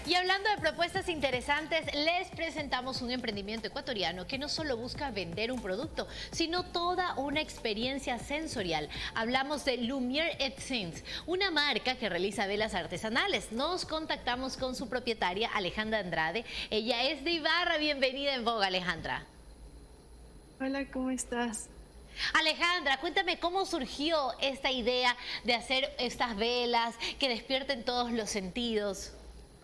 Y hablando de propuestas interesantes, les presentamos un emprendimiento ecuatoriano que no solo busca vender un producto, sino toda una experiencia sensorial. Hablamos de Lumière Essence, una marca que realiza velas artesanales. Nos contactamos con su propietaria, Alejandra Andrade. Ella es de Ibarra. Bienvenida en Vogue, Alejandra. Hola, ¿cómo estás? Alejandra, cuéntame cómo surgió esta idea de hacer estas velas que despierten todos los sentidos.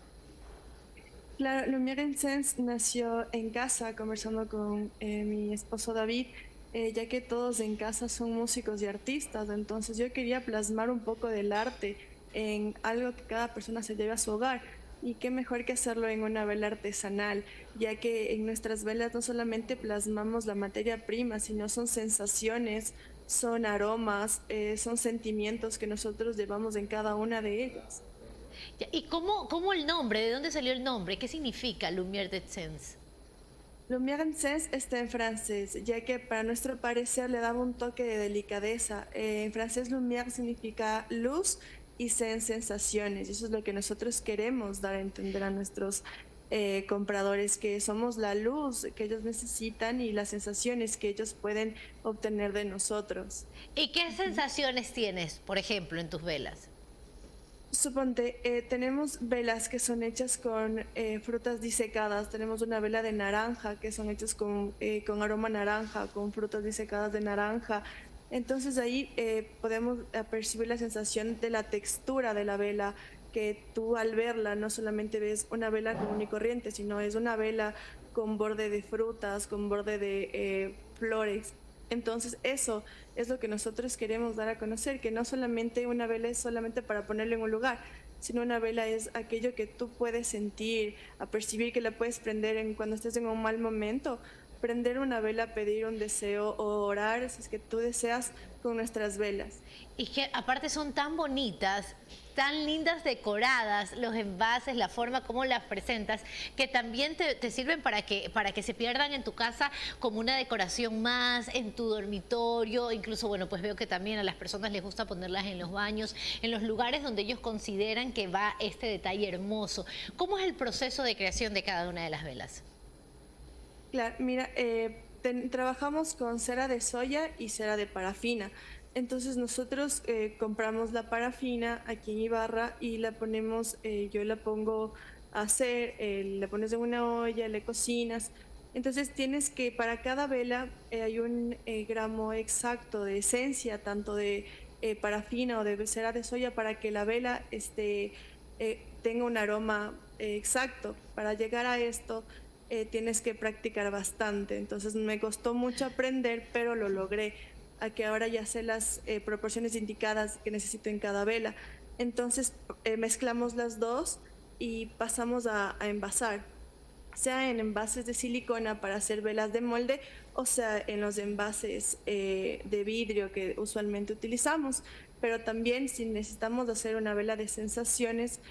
Claro, Lumière Sense nació en casa conversando con mi esposo David, ya que todos en casa son músicos y artistas, entonces yo quería plasmar un poco del arte en algo que cada persona se lleve a su hogar. Y qué mejor que hacerlo en una vela artesanal, ya que en nuestras velas no solamente plasmamos la materia prima, sino son sensaciones, son aromas, son sentimientos que nosotros llevamos en cada una de ellas. ¿Y cómo el nombre? ¿De dónde salió el nombre? ¿Qué significa Lumière d'Essence? Lumière en Sense está en francés, ya que para nuestro parecer le daba un toque de delicadeza. En francés, lumière significa luz y sensaciones. Y eso es lo que nosotros queremos dar a entender a nuestros compradores, que somos la luz que ellos necesitan y las sensaciones que ellos pueden obtener de nosotros. ¿Y qué sensaciones tienes, por ejemplo, en tus velas? Suponte, tenemos velas que son hechas con frutas disecadas. Tenemos una vela de naranja que son hechas con aroma naranja, con frutas disecadas de naranja. Entonces ahí podemos percibir la sensación de la textura de la vela, que tú al verla no solamente ves una vela común y corriente, sino es una vela con borde de frutas, con borde de flores. Entonces eso es lo que nosotros queremos dar a conocer, que no solamente una vela es solamente para ponerlo en un lugar, sino una vela es aquello que tú puedes sentir, a percibir, que la puedes prender cuando estés en un mal momento. Prender una vela, pedir un deseo o orar, si es que tú deseas, con nuestras velas. Y que aparte son tan bonitas, tan lindas decoradas, los envases, la forma como las presentas, que también te sirven para que se pierdan en tu casa como una decoración más, en tu dormitorio. Incluso, bueno, pues veo que también a las personas les gusta ponerlas en los baños, en los lugares donde ellos consideran que va este detalle hermoso. ¿Cómo es el proceso de creación de cada una de las velas? Claro, mira, trabajamos con cera de soya y cera de parafina. Entonces nosotros compramos la parafina aquí en Ibarra y la ponemos, yo la pongo a hacer, la pones en una olla, le cocinas. Entonces tienes que, para cada vela hay un gramo exacto de esencia, tanto de parafina o de cera de soya, para que la vela tenga un aroma exacto. Para llegar a esto tienes que practicar bastante. Entonces me costó mucho aprender, pero lo logré, a que ahora ya sé las proporciones indicadas que necesito en cada vela. Entonces mezclamos las dos y pasamos a envasar, sea en envases de silicona para hacer velas de molde, o sea en los envases de vidrio que usualmente utilizamos. Pero también si necesitamos hacer una vela de sensaciones,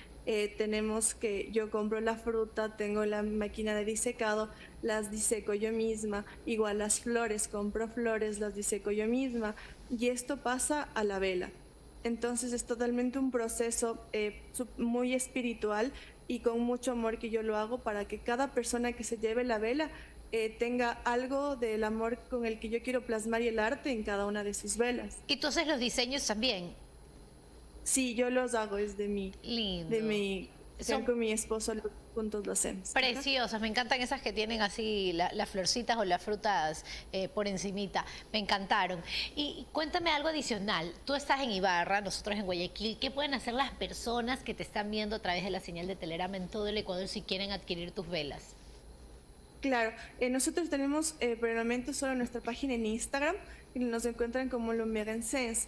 yo compro la fruta, tengo la máquina de disecado, las diseco yo misma. Igual las flores, compro flores, las diseco yo misma, y esto pasa a la vela. Entonces es totalmente un proceso muy espiritual y con mucho amor que yo lo hago, para que cada persona que se lleve la vela tenga algo del amor con el que yo quiero plasmar y el arte en cada una de sus velas. Y tú haces los diseños también. Sí, yo los hago, es de Lindo. mi, Son con mi esposo juntos lo hacemos. Ajá. preciosas, me encantan esas que tienen así las florcitas o las frutas por encimita, me encantaron. Y cuéntame algo adicional, tú estás en Ibarra, nosotros en Guayaquil, ¿qué pueden hacer las personas que te están viendo a través de la señal de Telerama en todo el Ecuador si quieren adquirir tus velas? Claro, nosotros tenemos por el momento solo nuestra página en Instagram, y nos encuentran como Lumière Sense,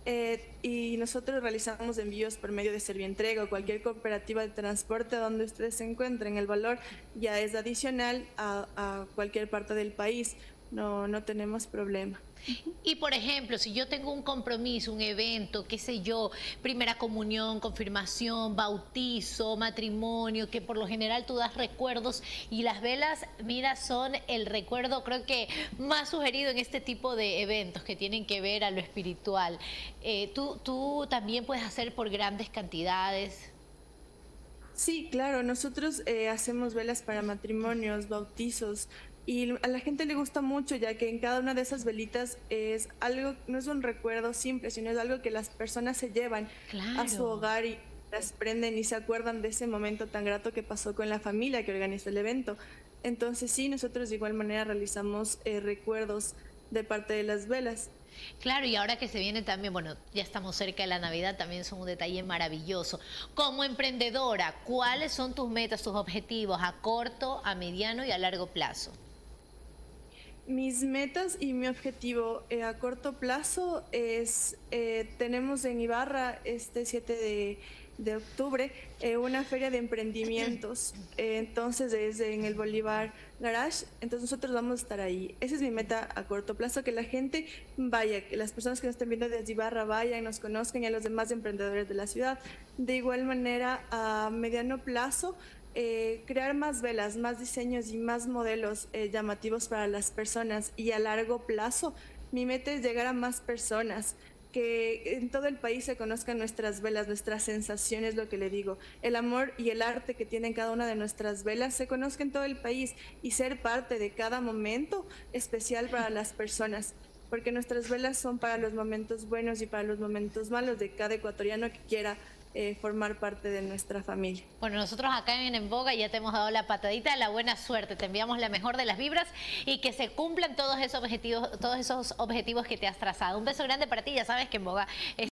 y nosotros realizamos envíos por medio de Servientrega o cualquier cooperativa de transporte donde ustedes se encuentren. El valor ya es adicional a cualquier parte del país, no tenemos problema. Y por ejemplo, si yo tengo un compromiso, un evento, qué sé yo, primera comunión, confirmación, bautizo, matrimonio, que por lo general tú das recuerdos, y las velas, mira, son el recuerdo creo que más sugerido en este tipo de eventos que tienen que ver a lo espiritual. Tú también puedes hacer por grandes cantidades. Sí, claro, nosotros hacemos velas para matrimonios, bautizos y a la gente le gusta mucho ya que en cada una de esas velitas es algo, no es un recuerdo simple, sino es algo que las personas se llevan a su Claro. hogar y las prenden y se acuerdan de ese momento tan grato que pasó con la familia que organizó el evento. Entonces sí, nosotros de igual manera realizamos recuerdos de parte de las velas. Claro, y ahora que se viene también, bueno, ya estamos cerca de la Navidad, también son un detalle maravilloso. Como emprendedora, ¿cuáles son tus metas, tus objetivos a corto, a mediano y a largo plazo? Mis metas y mi objetivo a corto plazo es, tenemos en Ibarra este 7 de octubre una feria de emprendimientos, entonces es en el Bolívar Garage, entonces nosotros vamos a estar ahí. Esa es mi meta a corto plazo, que la gente vaya, que las personas que nos estén viendo desde Ibarra vayan, nos conozcan y a los demás emprendedores de la ciudad. De igual manera, a mediano plazo, crear más velas, más diseños y más modelos llamativos para las personas. Y a largo plazo, mi meta es llegar a más personas, que en todo el país se conozcan nuestras velas, nuestras sensaciones, lo que le digo. El amor y el arte que tienen cada una de nuestras velas se conozca en todo el país y ser parte de cada momento especial para las personas. Porque nuestras velas son para los momentos buenos y para los momentos malos de cada ecuatoriano que quiera formar parte de nuestra familia. Bueno, nosotros acá en Boga ya te hemos dado la patadita de la buena suerte, te enviamos la mejor de las vibras y que se cumplan todos esos objetivos que te has trazado. Un beso grande para ti, ya sabes que en Boga